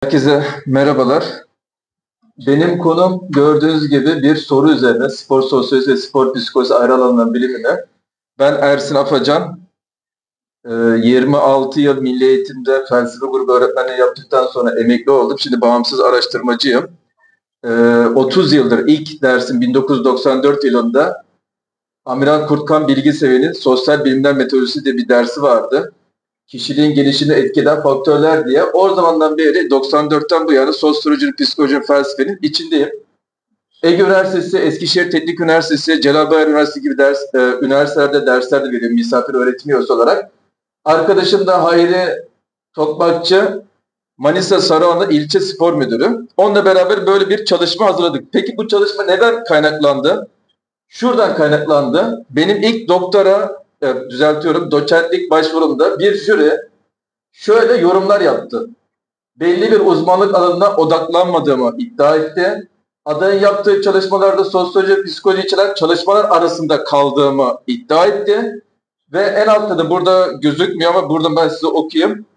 Herkese merhabalar. Benim konum gördüğünüz gibi bir soru üzerine spor sosyolojisi ve spor psikolojisi ayrı alanlar bilimine. Ben Ersin Afacan. 26 yıl Milli Eğitim'de felsefe grubu öğretmenliği yaptıktan sonra emekli oldum. Şimdi bağımsız araştırmacıyım. 30 yıldır ilk dersim 1994 yılında Amiral Kurtkan Bilgiseven'in Sosyal Bilimler Metodolojisi diye bir dersi vardı. Kişiliğin gelişini etkilen faktörler diye. O zamandan beri 94'ten bu yana sosyolojinin, psikolojinin, felsefenin içindeyim. Ege Üniversitesi, Eskişehir Teknik Üniversitesi, Celal Bayar Üniversitesi gibi üniversitelerde derslerde veriyorum misafir öğretim üyesi olarak. Arkadaşım da Hayri Tokmakçı, Manisa Sarıoğlu İlçe Spor Müdürü. Onunla beraber böyle bir çalışma hazırladık. Peki bu çalışma neden kaynaklandı? Şuradan kaynaklandı. Benim ilk doktora, doçentlik başvurumda bir jüri şöyle yorumlar yaptı. Belli bir uzmanlık alanına odaklanmadığımı iddia etti. Adayın yaptığı çalışmalarda sosyoloji, psikoloji içeren çalışmalar arasında kaldığımı iddia etti. Ve en altta da burada gözükmüyor ama buradan ben size okuyayım.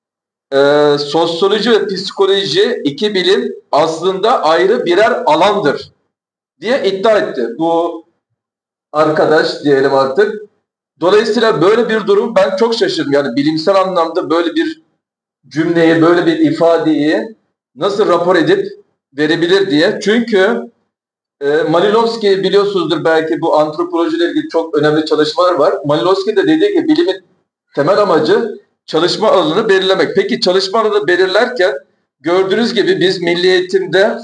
Sosyoloji ve psikoloji iki bilim aslında ayrı birer alandır diye iddia etti. Bu arkadaş diyelim artık. Dolayısıyla böyle bir durum ben çok şaşırdım. Yani bilimsel anlamda böyle bir cümleyi, böyle bir ifadeyi nasıl rapor edip verebilir diye. Çünkü Malinowski biliyorsunuzdur belki bu antropolojiyle ilgili çok önemli çalışmalar var. Malinowski de dediği ki bilimin temel amacı çalışma alanını belirlemek. Peki çalışma alanını belirlerken gördüğünüz gibi biz milli eğitimde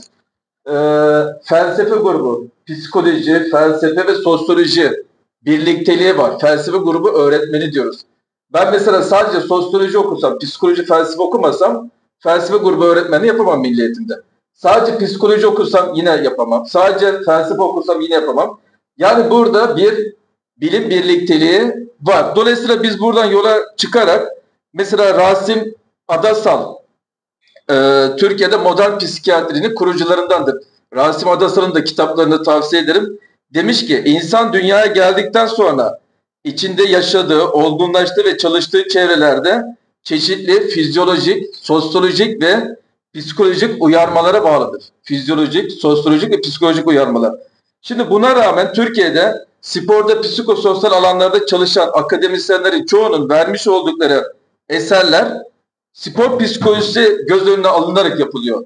felsefe grubu, psikoloji, felsefe ve sosyoloji birlikteliği var. Felsefe grubu öğretmeni diyoruz. Ben mesela sadece sosyoloji okusam, psikoloji, felsefe okumasam felsefe grubu öğretmeni yapamam milli eğitimde. Sadece psikoloji okusam yine yapamam. Sadece felsefe okusam yine yapamam. Yani burada bir bilim birlikteliği var. Dolayısıyla biz buradan yola çıkarak mesela Rasim Adasal Türkiye'de modern psikiyatrinin kurucularındandır. Rasim Adasal'ın da kitaplarını tavsiye ederim. Demiş ki insan dünyaya geldikten sonra içinde yaşadığı, olgunlaştığı ve çalıştığı çevrelerde çeşitli fizyolojik, sosyolojik ve psikolojik uyarmalara bağlıdır. Fizyolojik, sosyolojik ve psikolojik uyarmalar. Şimdi buna rağmen Türkiye'de sporda psikososyal alanlarda çalışan akademisyenlerin çoğunun vermiş oldukları eserler spor psikolojisi göz önüne alınarak yapılıyor.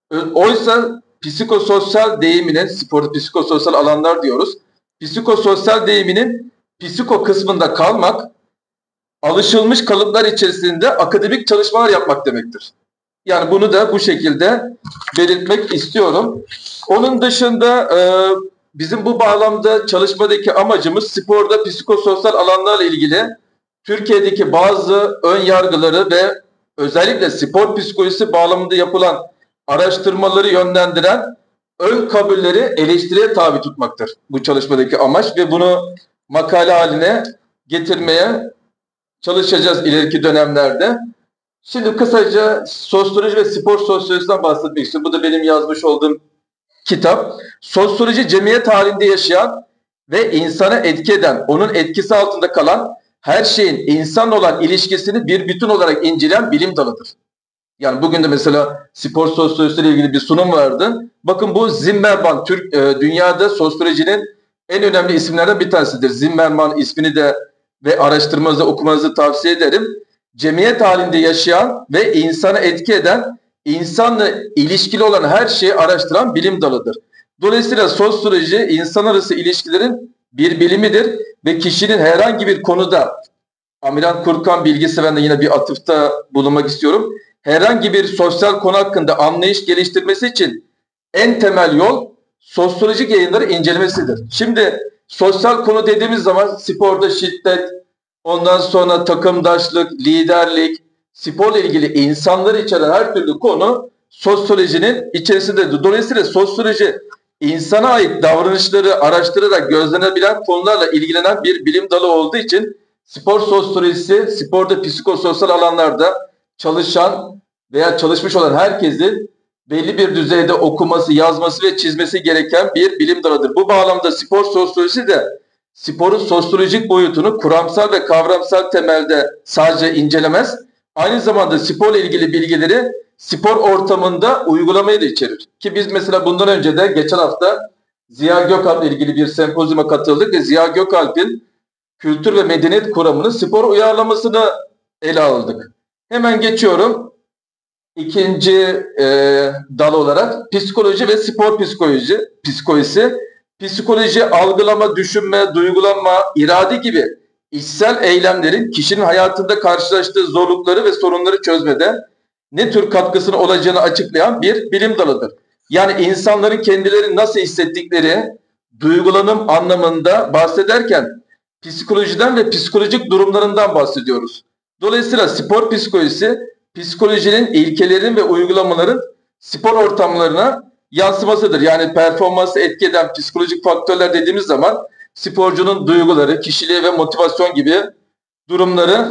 Oysa psikososyal deyiminin, sporda psikososyal alanlar diyoruz. Psikososyal deyiminin psiko kısmında kalmak, alışılmış kalıplar içerisinde akademik çalışmalar yapmak demektir. Yani bunu da bu şekilde belirtmek istiyorum. Onun dışında bizim bu bağlamda çalışmadaki amacımız sporda psikososyal alanlarla ilgili Türkiye'deki bazı ön yargıları ve özellikle spor psikolojisi bağlamında yapılan araştırmaları yönlendiren ön kabulleri eleştiriye tabi tutmaktır. Bu çalışmadaki amaç ve bunu makale haline getirmeye çalışacağız ileriki dönemlerde. Şimdi kısaca sosyoloji ve spor sosyolojisinden bahsetmek istiyorum. Bu da benim yazmış olduğum kitap. Sosyoloji cemiyet halinde yaşayan ve insana etki eden, onun etkisi altında kalan her şeyin insan olan ilişkisini bir bütün olarak inceleyen bilim dalıdır. Yani bugün de mesela spor sosyolojisiyle ilgili bir sunum vardı. Bakın bu Zimmerman, dünyada sosyolojinin en önemli isimlerden bir tanesidir. Zimmerman ismini de ve araştırmanızı okumanızı tavsiye ederim. Cemiyet halinde yaşayan ve insana etki eden, insanla ilişkili olan her şeyi araştıran bilim dalıdır. Dolayısıyla sosyoloji insan arası ilişkilerin bir bilimidir ve kişinin herhangi bir konuda, Amiral Kurtkan Bilgiseven'de yine bir atıfta bulunmak istiyorum. Herhangi bir sosyal konu hakkında anlayış geliştirmesi için en temel yol sosyolojik yayınları incelemesidir. Şimdi sosyal konu dediğimiz zaman sporda şiddet, ondan sonra takımdaşlık, liderlik, sporla ilgili insanları içeren her türlü konu sosyolojinin içerisindedir. Dolayısıyla sosyoloji insana ait davranışları araştırarak gözlenebilen konularla ilgilenen bir bilim dalı olduğu için spor sosyolojisi, sporda psikososyal alanlarda çalışan veya çalışmış olan herkesin belli bir düzeyde okuması, yazması ve çizmesi gereken bir bilim dalıdır. Bu bağlamda spor sosyolojisi de sporun sosyolojik boyutunu kuramsal ve kavramsal temelde sadece incelemez, aynı zamanda sporla ilgili bilgileri spor ortamında uygulamayı da içerir. Ki biz mesela bundan önce de geçen hafta Ziya Gökalp'la ilgili bir sempozyuma katıldık ve Ziya Gökalp'in kültür ve medeniyet kuramının spor uyarlamasını ele aldık. Hemen geçiyorum. İkinci dal olarak psikoloji ve spor psikolojisi. Psikoloji, algılama, düşünme, duygulanma, irade gibi içsel eylemlerin kişinin hayatında karşılaştığı zorlukları ve sorunları çözmede ne tür katkısının olacağını açıklayan bir bilim dalıdır. Yani insanların kendilerini nasıl hissettikleri, duygulanım anlamında bahsederken psikolojiden ve psikolojik durumlarından bahsediyoruz. Dolayısıyla spor psikolojisi, psikolojinin ilkelerin ve uygulamaların spor ortamlarına yansımasıdır. Yani performansı etki eden psikolojik faktörler dediğimiz zaman sporcunun duyguları, kişiliği ve motivasyon gibi durumları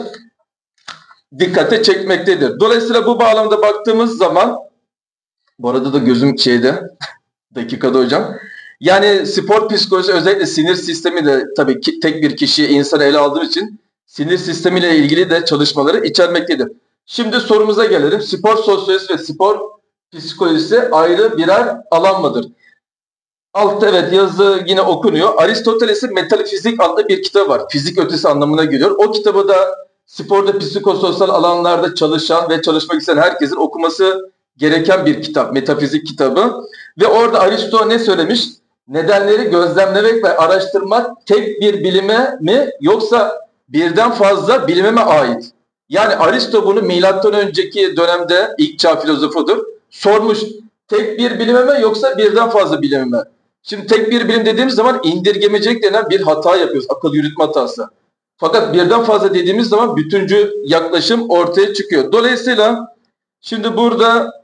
dikkate çekmektedir. Dolayısıyla bu bağlamda baktığımız zaman, bu arada da gözüm dakikada hocam. Yani spor psikolojisi özellikle sinir sistemi de tabii ki tek bir kişiye insan ele aldığı için sinir sistemiyle ilgili de çalışmaları içermektedir. Şimdi sorumuza gelelim. Spor sosyolojisi ve spor psikolojisi ayrı birer alan mıdır? Altta evet yazı yine okunuyor. Aristoteles'in Metafizik adlı bir kitabı var. Fizik ötesi anlamına geliyor. O kitabı da sporda psikososyal alanlarda çalışan ve çalışmak isteyen herkesin okuması gereken bir kitap. Metafizik kitabı. Ve orada Aristo ne söylemiş? Nedenleri gözlemlemek ve araştırmak tek bir bilime mi yoksa birden fazla bilime mi ait? Yani Aristo bunu milattan önceki dönemde ilk çağ filozofudur. Sormuş tek bir bilime mi yoksa birden fazla bilime mi? Şimdi tek bir bilim dediğimiz zaman indirgemecilik denen bir hata yapıyoruz. Akıl yürütme hatası. Fakat birden fazla dediğimiz zaman bütüncül yaklaşım ortaya çıkıyor. Dolayısıyla şimdi burada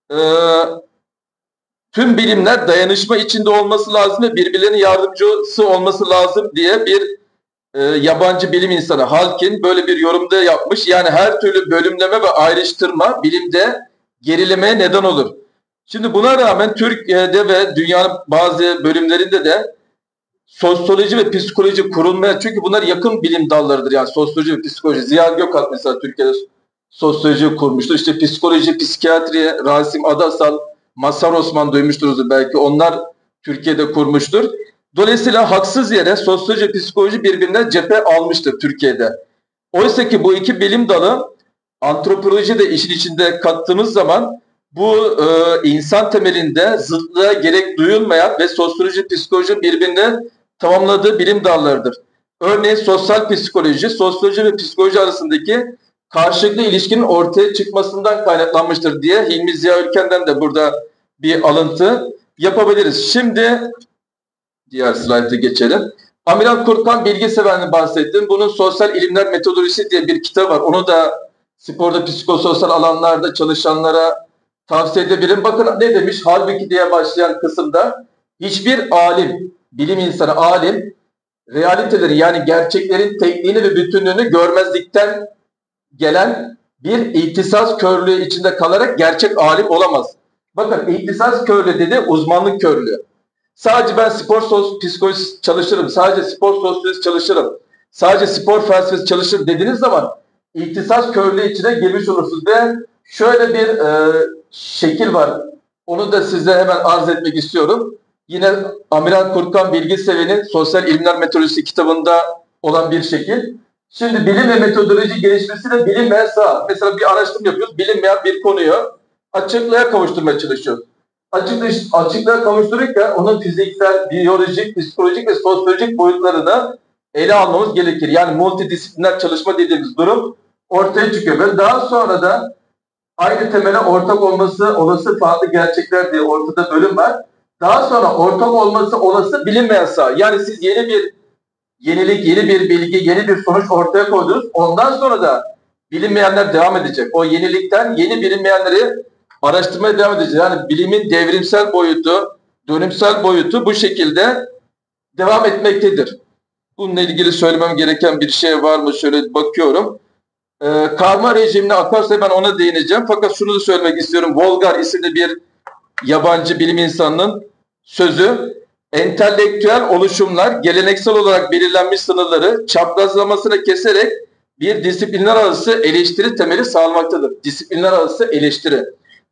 tüm bilimler dayanışma içinde olması lazım ve birbirlerinin yardımcısı olması lazım diye bir yabancı bilim insanı Halkin böyle bir yorumda yapmış. Yani her türlü bölümleme ve ayrıştırma bilimde gerilemeye neden olur. Şimdi buna rağmen Türkiye'de ve dünyanın bazı bölümlerinde de sosyoloji ve psikoloji kurulmaya, çünkü bunlar yakın bilim dallarıdır. Yani sosyoloji ve psikoloji. Ziya Gökalp mesela Türkiye'de sosyoloji kurmuştu. İşte psikoloji, psikiyatri, Rasim Adasal, Mazhar Osman duymuşturuz belki. Onlar Türkiye'de kurmuştur. Dolayısıyla haksız yere sosyoloji ve psikoloji birbirine cephe almıştır Türkiye'de. Oysa ki bu iki bilim dalı antropoloji de işin içinde kattığımız zaman bu insan temelinde zıtlığa gerek duyulmayan ve sosyoloji, psikoloji birbirini tamamladığı bilim dallarıdır. Örneğin sosyal psikoloji, sosyoloji ve psikoloji arasındaki karşılıklı ilişkinin ortaya çıkmasından kaynaklanmıştır diye Hilmi Ziya Ülken'den de burada bir alıntı yapabiliriz. Şimdi diğer slayta geçelim. Amiral Kurtkan Bilgeseven'den bahsettim. Bunun Sosyal İlimler Metodolojisi diye bir kitap var. Onu da sporda psikososyal alanlarda çalışanlara tavsiye edebilirim. Bakın ne demiş? Halbuki diye başlayan kısımda hiçbir alim, bilim insanı alim, realiteleri yani gerçeklerin tekniğini ve bütünlüğünü görmezlikten gelen bir ihtisas körlüğü içinde kalarak gerçek alim olamaz. Bakın ihtisas körlüğü dedi, uzmanlık körlüğü. Sadece ben spor psikolojisi çalışırım, sadece spor sosyolojisi çalışırım, sadece spor felsefesi çalışırım dediğiniz zaman ihtisas körlüğü içine girmiş olursunuz ve şöyle bir şekil var. Onu da size hemen arz etmek istiyorum. Yine Amiral Kurtkan Bilgeseven'in Sosyal İlimler Metodolojisi kitabında olan bir şekil. Şimdi bilim ve metodoloji gelişmesiyle bilinmeyen saha. Mesela bir araştırma yapıyoruz. Bilinmeyen bir konuyu açıklığa kavuşturmaya çalışıyoruz. Açıklığa kavuştururken onun fiziksel, biyolojik, psikolojik ve sosyolojik boyutlarını ele almamız gerekir. Yani multidisipliner çalışma dediğimiz durum ortaya çıkıyor. Ve daha sonra da aynı temele ortak olması olası farklı gerçekler diye ortada bölüm var. Daha sonra ortak olması olası bilinmeyen saha. Yani siz yeni bir yenilik, yeni bir bilgi, yeni bir sonuç ortaya koydunuz. Ondan sonra da bilinmeyenler devam edecek. O yenilikten yeni bilinmeyenleri araştırmaya devam edeceğiz. Yani bilimin devrimsel boyutu, dönümsel boyutu bu şekilde devam etmektedir. Bununla ilgili söylemem gereken bir şey var mı? Şöyle bakıyorum. Karma rejimine akarsa ben ona değineceğim. Fakat şunu da söylemek istiyorum. Volgar isimli bir yabancı bilim insanının sözü, entelektüel oluşumlar geleneksel olarak belirlenmiş sınırları çaprazlamasına keserek bir disiplinler arası eleştiri temeli sağlamaktadır. Disiplinler arası eleştiri.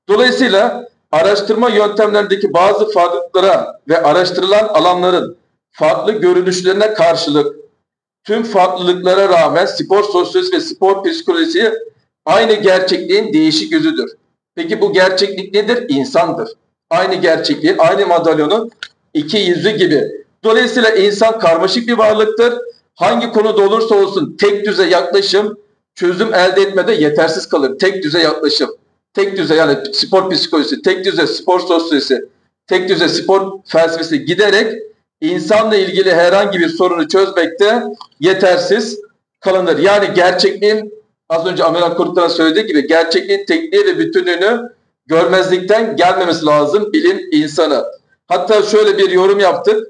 Dolayısıyla araştırma yöntemlerindeki bazı farklılıklara ve araştırılan alanların farklı görünüşlerine karşılık tüm farklılıklara rağmen spor sosyolojisi ve spor psikolojisi aynı gerçekliğin değişik yüzüdür. Peki bu gerçeklik nedir? İnsandır. Aynı gerçekliğin, aynı madalyonun iki yüzü gibi. Dolayısıyla insan karmaşık bir varlıktır. Hangi konuda olursa olsun tek düze yaklaşım çözüm elde etmede yetersiz kalır. Tek düze yaklaşım. Tek düze yani spor psikolojisi, tek düze spor sosyolojisi, tek düze spor felsefesi giderek insanla ilgili herhangi bir sorunu çözmekte yetersiz kalınır. Yani gerçekliğin az önce Amerikan Kurt'tan söylediği gibi gerçekliğin tekniği ve bütünlüğünü görmezlikten gelmemesi lazım bilim insanı. Hatta şöyle bir yorum yaptık.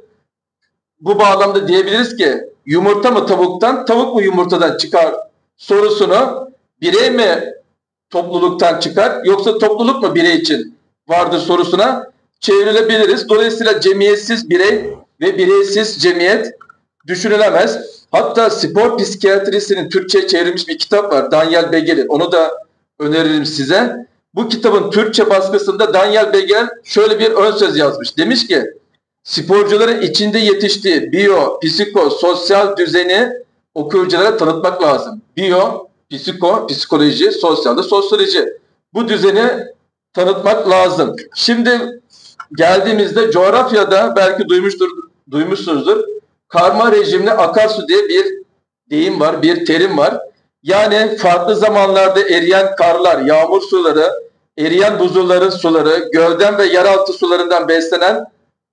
Bu bağlamda diyebiliriz ki yumurta mı tavuktan, tavuk mu yumurtadan çıkar sorusunu birey mi topluluktan çıkar yoksa topluluk mu birey için vardır sorusuna çevrilebiliriz. Dolayısıyla cemiyetsiz birey ve bireysiz cemiyet düşünülemez. Hatta spor psikiyatrisinin Türkçe'ye çevrilmiş bir kitap var. Daniel Begel'in. Onu da öneririm size. Bu kitabın Türkçe baskısında Daniel Begel şöyle bir ön söz yazmış. Demiş ki sporcuların içinde yetiştiği biyo, psiko, sosyal düzeni okuyuculara tanıtmak lazım. Biyo, psiko, psikoloji, sosyal da sosyoloji. Bu düzeni tanıtmak lazım. Şimdi geldiğimizde coğrafyada belki duymuşsunuzdur. Karma rejimli akarsu diye bir deyim var, bir terim var. Yani farklı zamanlarda eriyen karlar, yağmur suları, eriyen buzulların suları, gölden ve yeraltı sularından beslenen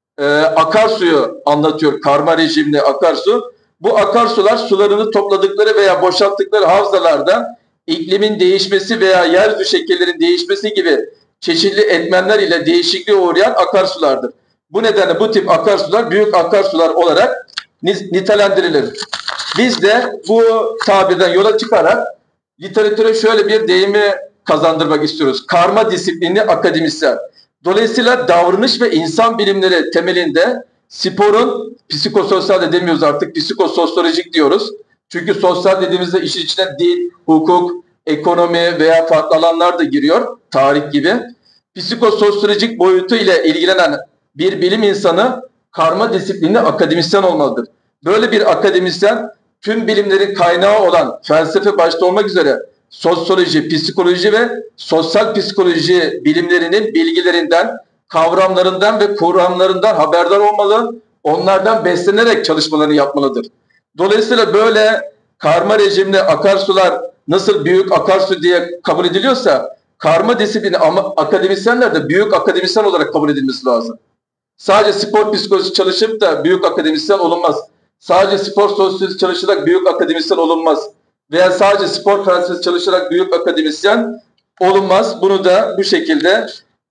akarsuyu anlatıyor. Karma rejimli akarsu. Bu akarsular sularını topladıkları veya boşalttıkları havzalarda iklimin değişmesi veya yeryüzü şekillerinin değişmesi gibi çeşitli etmenler ile değişikliğe uğrayan akarsulardır. Bu nedenle bu tip akarsular büyük akarsular olarak nitelendirilir. Biz de bu tabirden yola çıkarak literatüre şöyle bir deyimi kazandırmak istiyoruz. Karma disiplinli akademisyen. Dolayısıyla davranış ve insan bilimleri temelinde sporun psikososyal de demiyoruz artık, psikososyolojik diyoruz. Çünkü sosyal dediğimizde işin içine dil, hukuk, ekonomi veya farklı alanlar da giriyor, tarih gibi. Psikososyolojik boyutu ile ilgilenen bir bilim insanı karma disiplinli akademisyen olmalıdır. Böyle bir akademisyen tüm bilimlerin kaynağı olan felsefe başta olmak üzere sosyoloji, psikoloji ve sosyal psikoloji bilimlerinin bilgilerinden, kavramlarından ve kuramlarından haberdar olmalı, onlardan beslenerek çalışmalarını yapmalıdır. Dolayısıyla böyle karma rejimli akarsular nasıl büyük akarsu diye kabul ediliyorsa, karma disiplini akademisyenler de büyük akademisyen olarak kabul edilmesi lazım. Sadece spor psikolojisi çalışıp da büyük akademisyen olunmaz. Sadece spor sosyolojisi çalışarak büyük akademisyen olunmaz. Veya sadece spor felsefesi çalışarak büyük akademisyen olunmaz. Bunu da bu şekilde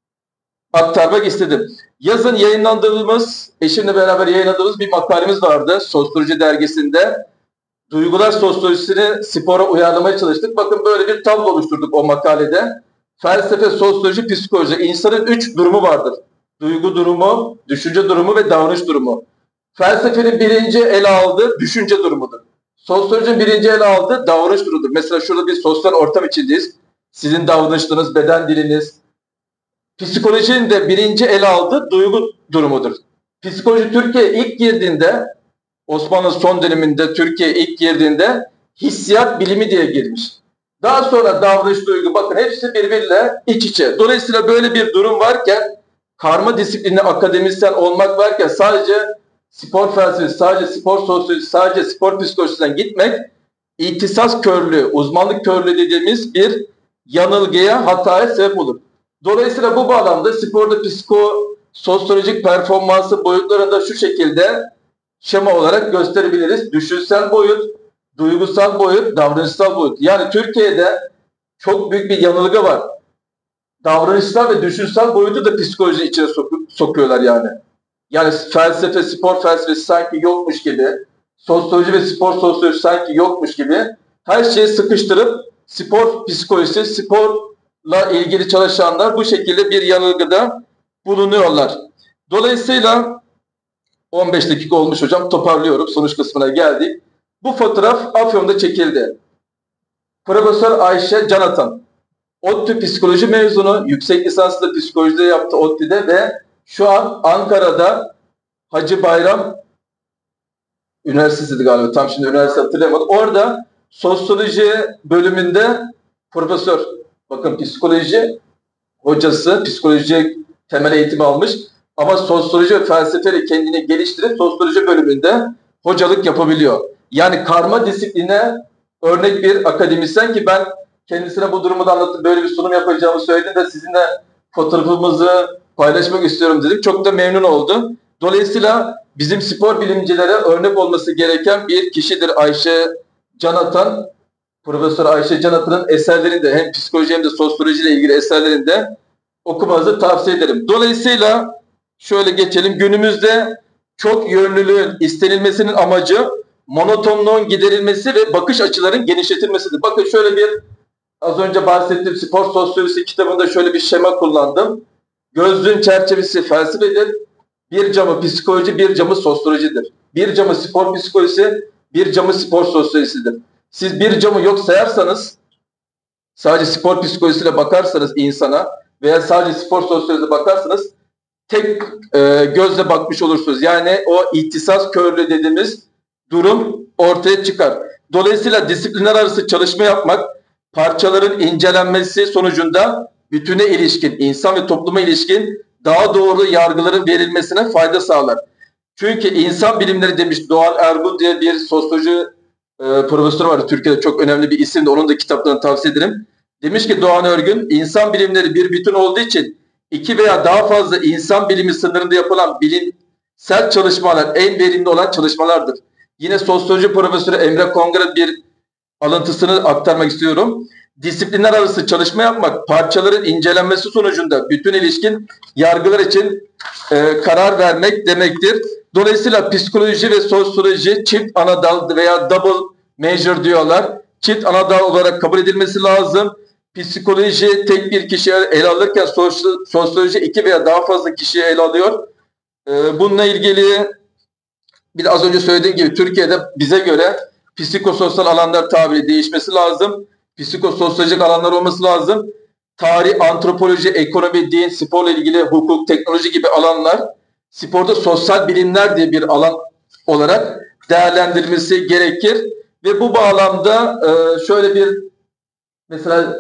aktarmak istedim. Yazın yayınlandığımız, eşimle beraber yayınladığımız bir makalemiz vardı Sosyoloji dergisinde. Duygular sosyolojisini spora uyarlamaya çalıştık. Bakın böyle bir tablo oluşturduk o makalede. Felsefe, sosyoloji, psikoloji. İnsanın 3 durumu vardır. Duygu durumu, düşünce durumu ve davranış durumu. Felsefenin birinci ele aldığı düşünce durumudur. Sosyolojinin birinci ele aldığı davranış durumudur. Mesela şurada bir sosyal ortam içindeyiz. Sizin davranışlarınız, beden diliniz. Psikolojinin de birinci ele aldığı duygu durumudur. Psikoloji Türkiye'ye ilk girdiğinde, Osmanlı son döneminde Türkiye'ye ilk girdiğinde hissiyat bilimi diye girmiş. Daha sonra davranış, duygu, bakın hepsi birbiriyle iç içe. Dolayısıyla böyle bir durum varken, karma disiplinli akademisyen olmak varken sadece spor felsefesi, sadece spor sosyolojisi, sadece spor psikolojisinden gitmek, ihtisas körlüğü, uzmanlık körlüğü dediğimiz bir yanılgıya, hataya sebep olur. Dolayısıyla bu bağlamda sporda psikososyolojik performansı boyutlarında şu şekilde şema olarak gösterebiliriz. Düşünsel boyut, duygusal boyut, davranışsal boyut. Yani Türkiye'de çok büyük bir yanılgı var. Davranışsal ve düşünsel boyutu da psikoloji içine sokuyorlar yani. Yani felsefe, spor felsefesi sanki yokmuş gibi, sosyoloji ve spor sosyolojisi sanki yokmuş gibi her şeyi sıkıştırıp spor psikolojisi, sporla ilgili çalışanlar bu şekilde bir yanılgıda bulunuyorlar. Dolayısıyla 15 dakika olmuş hocam, toparlıyorum, sonuç kısmına geldik. Bu fotoğraf Afyon'da çekildi. Profesör Ayşe Canatan. ODTÜ psikoloji mezunu, yüksek lisanslı psikolojide yaptı ODTÜ'de ve şu an Ankara'da Hacı Bayram Üniversitesi'ydi galiba. Tam şimdi üniversite hatırlayamadım. Orada sosyoloji bölümünde profesör. Bakın psikoloji hocası, psikoloji temel eğitimi almış. Ama sosyoloji ve felsefeyle kendini geliştirip sosyoloji bölümünde hocalık yapabiliyor. Yani karma disipline örnek bir akademisyen ki ben kendisine bu durumu da anlatıp böyle bir sunum yapacağımı söyledim de sizinle fotoğrafımızı paylaşmak istiyorum dedik. Çok da memnun oldu. Dolayısıyla bizim spor bilimcilere örnek olması gereken bir kişidir Ayşe Canatan. Profesör Ayşe Canatan'ın eserlerinde hem psikoloji hem de sosyoloji ile ilgili eserlerinde okumanızı tavsiye ederim. Dolayısıyla şöyle geçelim. Günümüzde çok yönlülüğün istenilmesinin amacı monotonluğun giderilmesi ve bakış açıların genişletilmesidir. Bakın şöyle bir az önce bahsettiğim spor sosyolojisi kitabında şöyle bir şema kullandım. Gözlüğün çerçevesi felsefedir. Bir camı psikoloji, bir camı sosyolojidir. Bir camı spor psikolojisi, bir camı spor sosyolojisidir. Siz bir camı yok sayarsanız, sadece spor psikolojisiyle bakarsanız insana veya sadece spor sosyolojisiyle bakarsanız tek gözle bakmış olursunuz. Yani o ihtisas körlüğü dediğimiz durum ortaya çıkar. Dolayısıyla disiplinler arası çalışma yapmak, parçaların incelenmesi sonucunda bütüne ilişkin, insan ve topluma ilişkin daha doğru yargıların verilmesine fayda sağlar. Çünkü insan bilimleri demiş Doğan Ergun diye bir sosyoloji profesörü vardı. Türkiye'de çok önemli bir isimdi. Onun da kitaplarını tavsiye ederim. Demiş ki Doğan Ergun, insan bilimleri bir bütün olduğu için iki veya daha fazla insan bilimi sınırında yapılan bilimsel çalışmalar en verimli olan çalışmalardır. Yine sosyoloji profesörü Emre Kongra'nın bir alıntısını aktarmak istiyorum. Disiplinler arası çalışma yapmak, parçaların incelenmesi sonucunda bütün ilişkin yargılar için karar vermek demektir. Dolayısıyla psikoloji ve sosyoloji çift ana dal veya double major diyorlar. Çift ana dal olarak kabul edilmesi lazım. Psikoloji tek bir kişiye ele alırken sosyoloji iki veya daha fazla kişiye ele alıyor. Bununla ilgili bir de az önce söylediğim gibi Türkiye'de bize göre psikososyal alanlar tabiri değişmesi lazım. Psikososyolojik alanlar olması lazım. Tarih, antropoloji, ekonomi, din, sporla ilgili hukuk, teknoloji gibi alanlar sporda sosyal bilimler diye bir alan olarak değerlendirilmesi gerekir. Ve bu bağlamda şöyle bir mesela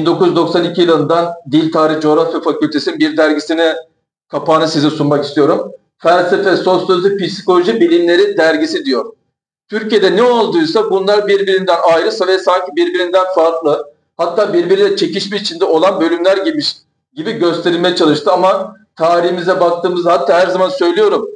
1992 yılından Dil Tarih Coğrafya Fakültesi'nin bir dergisine kapağını size sunmak istiyorum. Felsefe, Sosyoloji, Psikoloji Bilimleri dergisi diyor. Türkiye'de ne olduysa bunlar birbirinden ayrı ve sanki birbirinden farklı, hatta birbiriyle çekişme içinde olan bölümler gibi gösterilmeye çalıştı. Ama tarihimize baktığımızda, hatta her zaman söylüyorum,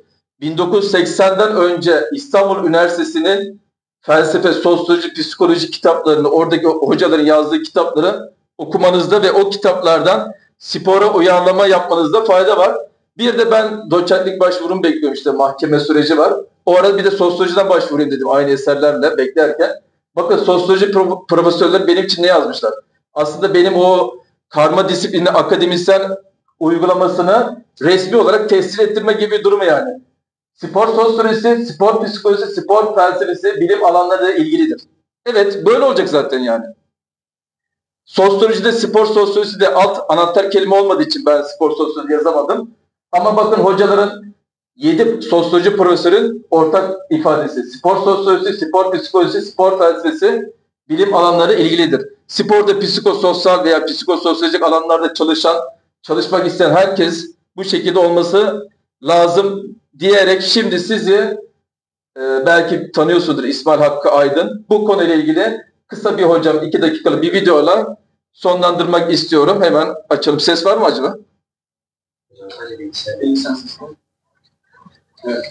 1980'den önce İstanbul Üniversitesi'nin felsefe, sosyoloji, psikoloji kitaplarını, oradaki hocaların yazdığı kitapları okumanızda ve o kitaplardan spora uyarlama yapmanızda fayda var. Bir de ben doçentlik başvurumu bekliyorum, işte mahkeme süreci var. O arada bir de sosyolojiden başvurayım dedim aynı eserlerle beklerken. Bakın sosyoloji profesörleri benim için ne yazmışlar? Aslında benim o karma disiplini akademisyen uygulamasını resmi olarak tescil ettirme gibi bir durumu yani. Spor sosyolojisi, spor psikolojisi, spor felsefesi bilim alanlarıyla ilgilidir. Evet, böyle olacak zaten yani. Sosyolojide spor sosyolojisi de alt anahtar kelime olmadığı için ben spor sosyoloji yazamadım. Ama bakın hocaların 7 sosyoloji profesörün ortak ifadesi. Spor sosyolojisi, spor psikolojisi, spor felsefesi bilim alanları ilgilidir. Sporda psikososyal veya psikososyolojik alanlarda çalışmak isteyen herkes bu şekilde olması lazım diyerek şimdi sizi belki tanıyorsunuzdur İsmail Hakkı Aydın. Bu konuyla ilgili kısa bir hocam 2 dakikalık bir videoyla sonlandırmak istiyorum. Hemen açalım. Ses var mı acaba? Evet.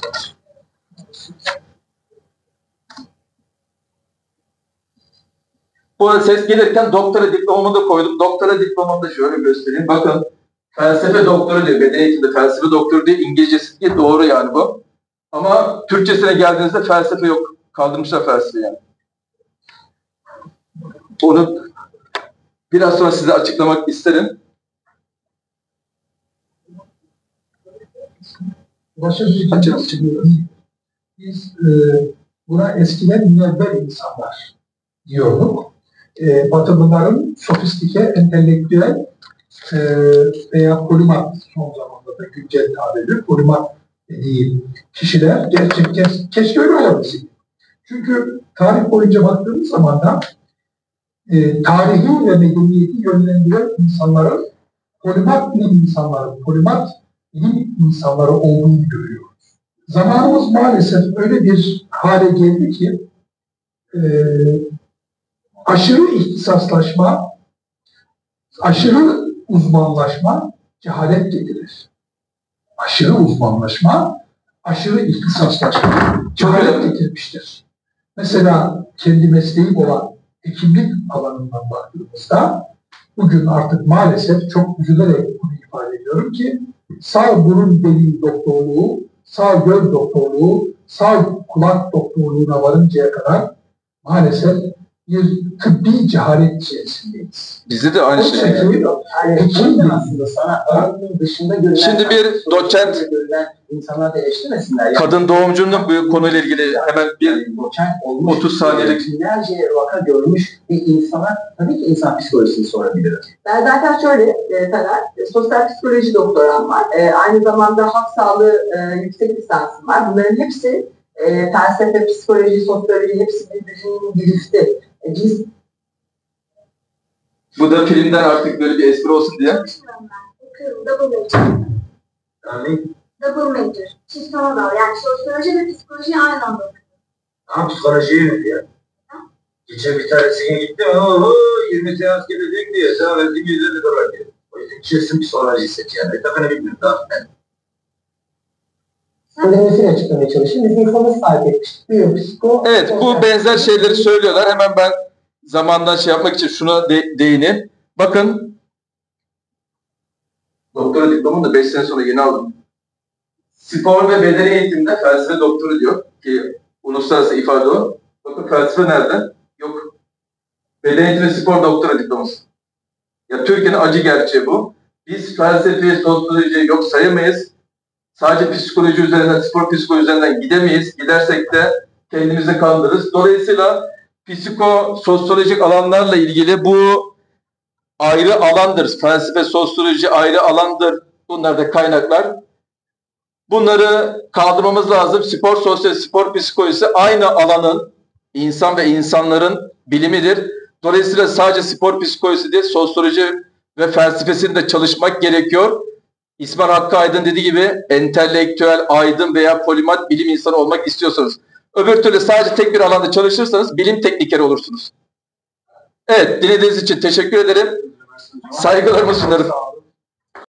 Bu arada ses gelirken doktora diplomamı da koydum. Doktora diplomamı da şöyle göstereyim. Bakın felsefe doktoru diyor. Beden eğitimde felsefe doktoru diye İngilizcesi diye doğru yani bu. Ama Türkçesine geldiğinizde felsefe yok. Kaldırmışlar felsefe yani. Onu biraz sonra size açıklamak isterim. Açıklıyoruz. Biz buna eskiden münevver insanlar diyorduk. Batılıların sofistike, entelektüel veya polimat, son zamanda da güncel tabirle polimat dediği kişiler gerçekten keşke öyle olabilsin. Çünkü tarih boyunca baktığımız zaman da tarihi ve medeniyeti yönlendiren insanların polimat bilim insanları, polimat bilim insanları olduğunu görüyoruz. Zamanımız maalesef öyle bir hale geldi ki aşırı ihtisaslaşma, aşırı uzmanlaşma cehalet getirir. Aşırı uzmanlaşma, aşırı ihtisaslaşma cehalet getirmiştir. Mesela kendi mesleğim olan hekimlik alanından baktığımızda bugün artık maalesef çok üzülerek bunu ifade ediyorum ki sağ burun deliği doktorluğu, sağ göz doktorluğu, sağ kulak doktorluğuna varıncaya kadar maalesef bir tıbbi cehalet içerisindeyiz. Bizde de aynı şey. Hekim aslında sana alanının dışında görülen... Şimdi bir doçent insanlar da eleştirmesinler. Yani. Kadın doğumcunun bu konuyla ilgili hemen bir doçent olmuş, 30 saniyelik binlerce vaka görmüş bir insana tabii ki insan psikolojisini sorabilir. Ben zaten şöyle Taner, sosyal psikoloji doktoram var. Aynı zamanda halk sağlığı yüksek lisansım var. Bunların hepsi felsefe, psikoloji, sosyoloji hepsi birbirinin birlikte. Biz bu da filmden artık böyle bir espri olsun diye. Double major. Yani Double major. Çift ana dal. Yani sosyoloji ve psikoloji aynı anda okuyorum. tam psikolojiye mi ya? Geçen bir tanesine gitti, 20 seans gelecek diye, sana verdiğim 150 dolar diyor. O yüzden kesin psikoloji seçiyor. Ne takını bilmiyorum daha ben. Kendimizin açıklamaya çalışayım. Biz insanı fark etmiştik. Biyopsiko. Evet, bu benzer şeyleri söylüyorlar. Hemen ben zamandan şey yapmak için şuna değineyim. Bakın, doktora diplomamı da 5 sene sonra yeni aldım. Spor ve bedeni eğitimde felsefe doktoru diyor ki uluslararası ifade o. Bakın felsefe nerede? Yok. Beden eğitimi ve spor doktora diploması. Ya Türkiye'nin acı gerçeği bu. Biz felsefe, sosyoloji yok sayamayız. Sadece psikoloji üzerinden, spor psikoloji üzerinden gidemeyiz. Gidersek de kendimizi kandırırız. Dolayısıyla psikososyolojik alanlarla ilgili bu ayrı alandır. Felsefe, sosyoloji ayrı alandır. Bunlar da kaynaklar. Bunları kaldırmamız lazım. Spor sosyoloji, spor psikolojisi aynı alanın insan ve insanların bilimidir. Dolayısıyla sadece spor psikolojisi değil, sosyoloji ve felsefesinde çalışmak gerekiyor. İsmail Hakkı Aydın dediği gibi entelektüel, aydın veya polimat bilim insanı olmak istiyorsanız. Öbür türlü sadece tek bir alanda çalışırsanız bilim teknikeri olursunuz. Evet, dinlediğiniz için teşekkür ederim. Saygılarımı sunarım.